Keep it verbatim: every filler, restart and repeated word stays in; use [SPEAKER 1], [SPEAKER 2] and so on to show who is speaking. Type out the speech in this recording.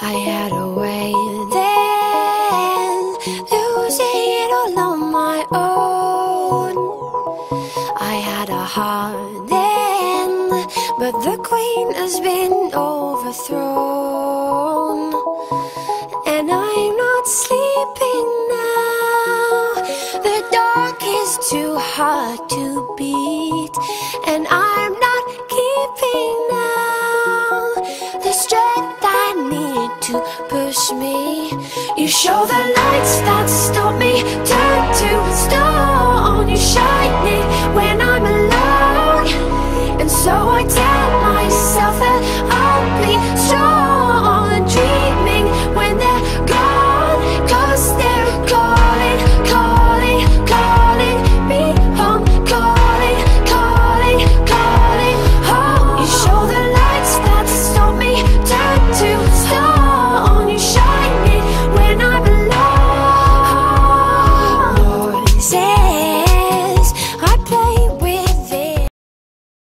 [SPEAKER 1] I had a way then, losing it all on my own. I had a heart then, but the queen has been overthrown. And I'm not sleeping now, the dark is too hard to beat. And I'm not keeping now the strength I need to push me. You show the lights that stop me, turn to stone.